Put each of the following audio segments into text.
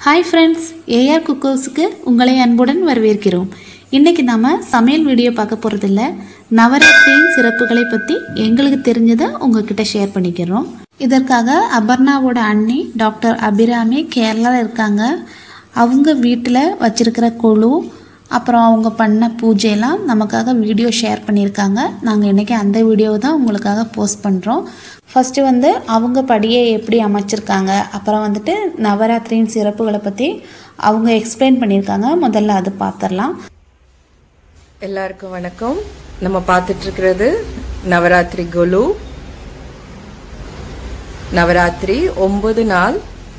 Hi friends, AR குக்கர்ஸ்க்கு உங்களை அன்புடன் வரவேற்கிறோம். இன்னைக்கு நாம சமையல் வீடியோ பார்க்க போறதில்ல, நவராத்திரியின் சிறப்புகளை பற்றி எங்களுக்கு தெரிஞ்சதை உங்ககிட்ட ஷேர் பண்ணிக்கிறோம். இதற்காக அபர்ணாவோட அண்ணி டாக்டர் அபிராமி கேரளாவில் இருக்காங்க. அவங்க வீட்டில் வச்சிருக்கிற கொலு அப்புறம் அவங்க பண்ண பூஜையெல்லாம் நமக்காக வீடியோ ஷேர் பண்ணியிருக்காங்க. நாங்கள் இன்றைக்கி அந்த வீடியோவை தான் உங்களுக்காக போஸ்ட் பண்ணுறோம். ஃபஸ்ட்டு அவங்க படியை எப்படி அமைச்சிருக்காங்க, அப்புறம் நவராத்திரியின் சிறப்புகளை பற்றி அவங்க எக்ஸ்பிளைன் பண்ணியிருக்காங்க. முதல்ல அது பார்த்துடலாம். எல்லாருக்கும் வணக்கம். நம்ம பார்த்துட்ருக்கிறது நவராத்திரி கொலு. நவராத்திரி 9 நாள்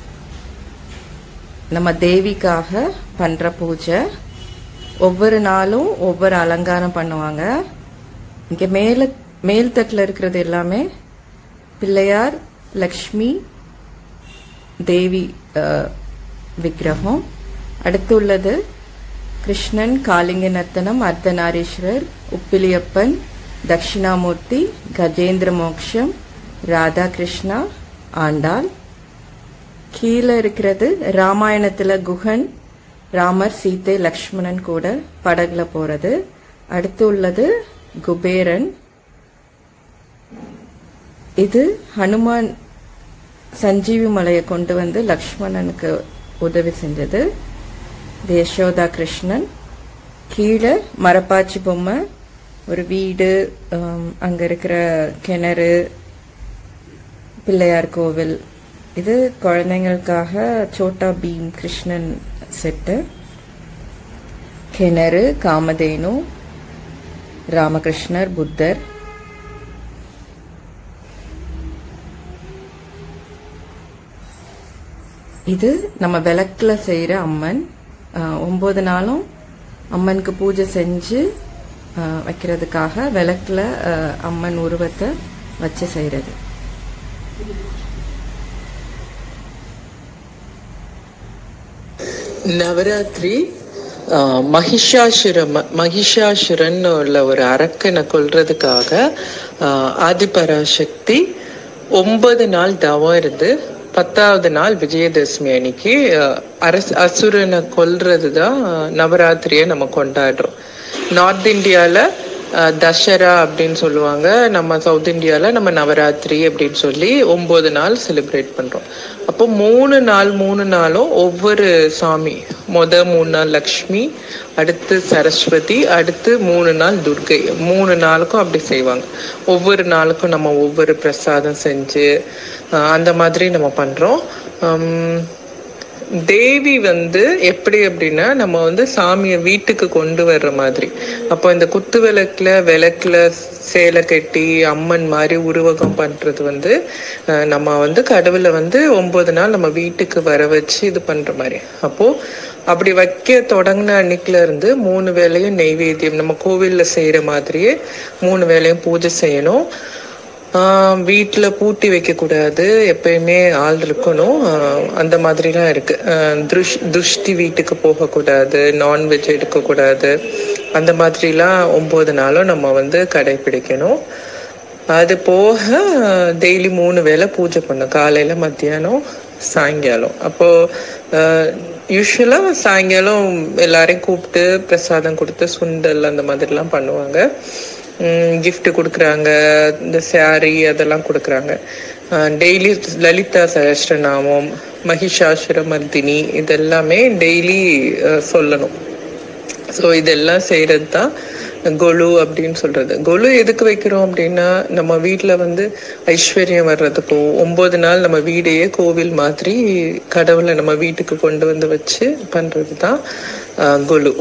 நம்ம தேவிக்காக பண்ணுற பூஜை. ஒவ்வொரு நாளும் ஒவ்வொரு அலங்காரம் பண்ணுவாங்க. இங்கே மேல் தட்டில் இருக்கிறது எல்லாமே பிள்ளையார், லக்ஷ்மி, தேவி விக்கிரகம். அடுத்து உள்ளது கிருஷ்ணன், காளிங்க நர்த்தனம், அர்த்தநாரீஸ்வரர், உப்பிலியப்பன், தட்சிணாமூர்த்தி, கஜேந்திர மோக்ஷம், ராதா கிருஷ்ணா, ஆண்டாள். கீழே இருக்கிறது ராமாயணத்துல குஹன், ராமர், சீதை, லக்ஷ்மணன் கூட படகுல போறது. அடுத்து உள்ளது குபேரன். இது ஹனுமான் சஞ்சீவி மலையை கொண்டு வந்து லக்ஷ்மணனுக்கு உதவி செஞ்சது. யசோதா கிருஷ்ணன். கீழே மரப்பாச்சி பொம்மை, ஒரு வீடு, அங்க இருக்கிற கிணறு, பிள்ளையார் கோவில். இது குழந்தைங்களுக்காக சோட்டா பீம் கிருஷ்ணன் செட்டு. கிணறு, காமதேனு, ராமகிருஷ்ணர், புத்தர். இது நம்ம விளக்குல செய்யற அம்மன். 9 நாளும் அம்மனுக்கு பூஜை செஞ்சு வைக்கிறதுக்காக விளக்குல அம்மன் உருவத்தை வச்சு செய்யறது. நவராத்திரி மகிஷாசுரன் உள்ள ஒரு அரக்கனை கொல்றதுக்காக ஆதிபராசக்தி 9 நாள் தவம் இருந்து 10வது நாள் விஜயதசமி அன்னைக்கு அசுரனை கொல்றதுதான் நவராத்திரியை நம்ம கொண்டாடுறோம். நார்த் இந்தியால தசரா அப்படின்னு சொல்லுவாங்க, நம்ம சவுத் இந்தியால நம்ம நவராத்திரி அப்படின்னு சொல்லி 9 நாள் செலிப்ரேட் பண்றோம். அப்போ 3 நாளும் ஒவ்வொரு சாமி. 3 நாள் லக்ஷ்மி, அடுத்து சரஸ்வதி, அடுத்து 3 நாள் துர்கை. 3 நாளுக்கும் அப்படி செய்வாங்க. ஒவ்வொரு நாளுக்கும் நம்ம ஒவ்வொரு பிரசாதம் செஞ்சு அந்த மாதிரி நம்ம பண்றோம். தேவி எப்படி அப்படின்னா நம்ம சாமியை வீட்டுக்கு கொண்டு வர்ற மாதிரி. அப்போ இந்த குத்து விளக்குல சேலை கட்டி அம்மன் மாதிரி உருவகம் பண்றது நம்ம கடவுளை 9 நாள் நம்ம வீட்டுக்கு வர வச்சு இது பண்ற மாதிரி. அப்போ அப்படி வைக்க தொடங்கின அன்னைக்குல இருந்து 3 வேளையும் நெய்வேத்தியம் நம்ம கோவில்ல செய்யற மாதிரியே 3 வேளையும் பூஜை செய்யணும். வீட்டுல பூட்டி வைக்க கூடாது, எப்பயுமே ஆள் இருக்கணும். அந்த மாதிரிலாம் இருக்கு. திருஷ்டி வீட்டுக்கு போக கூடாது, நான்வெஜ் எடுக்க கூடாது. அந்த மாதிரிலாம் 9 நாளும் நம்ம கடைபிடிக்கணும். அது போக டெய்லி 3 வேளை பூஜை பண்ணும், காலையில, மத்தியானம், சாயங்காலம். அப்போ யூஸ்வலா சாயங்காலம் எல்லாரையும் கூப்பிட்டு பிரசாதம் கொடுத்து சுண்டல் அந்த மாதிரிலாம் பண்ணுவாங்க. கிஃப்ட் கொடுக்குறாங்க, இந்த சாரி அதெல்லாம் கொடுக்குறாங்க. டெய்லி லலிதா சஹஸ்ரநாமம், மகிஷாசுர மர்தினி இதெல்லாமே டெய்லி சொல்லணும். ஸோ இதெல்லாம் செய்யறது தான் கொலு அப்படின்னு சொல்றது. கொலு எதுக்கு வைக்கிறோம் அப்படின்னா நம்ம வீட்டில் ஐஸ்வர்யம் வர்றதுக்கும் 9 நாள் நம்ம வீடையே கோவில் மாதிரி கடவுளை நம்ம வீட்டுக்கு கொண்டு வச்சு பண்றது தான் கொலு.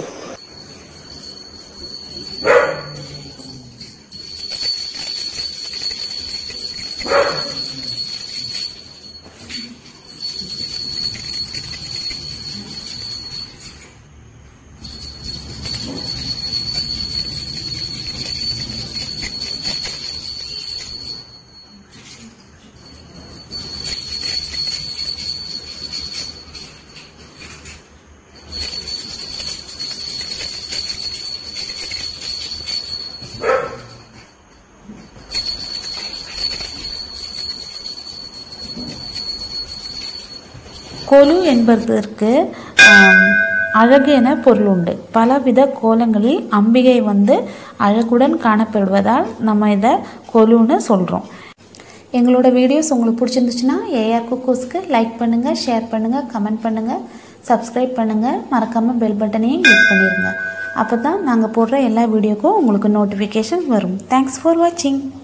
கொலு என்பதற்கு அழகு என பொருள் உண்டு. பலவித கோலங்களில் அம்பிகை அழகுடன் காணப்படுவதால் நம்ம இதை கொலுன்னு சொல்கிறோம். எங்களோட வீடியோஸ் உங்களுக்கு பிடிச்சிருந்துச்சுன்னா ஏஆர் குக்கூஸ்க்கு லைக் பண்ணுங்கள், ஷேர் பண்ணுங்கள், கமெண்ட் பண்ணுங்கள், சப்ஸ்கிரைப் பண்ணுங்கள். மறக்காமல் பெல் பட்டனையும் கிளிக் பண்ணிடுங்க. அப்போ தான் நாங்கள் போடுற எல்லா வீடியோக்கும் உங்களுக்கு நோட்டிஃபிகேஷன் வரும். தேங்க்ஸ் ஃபார் வாட்சிங்.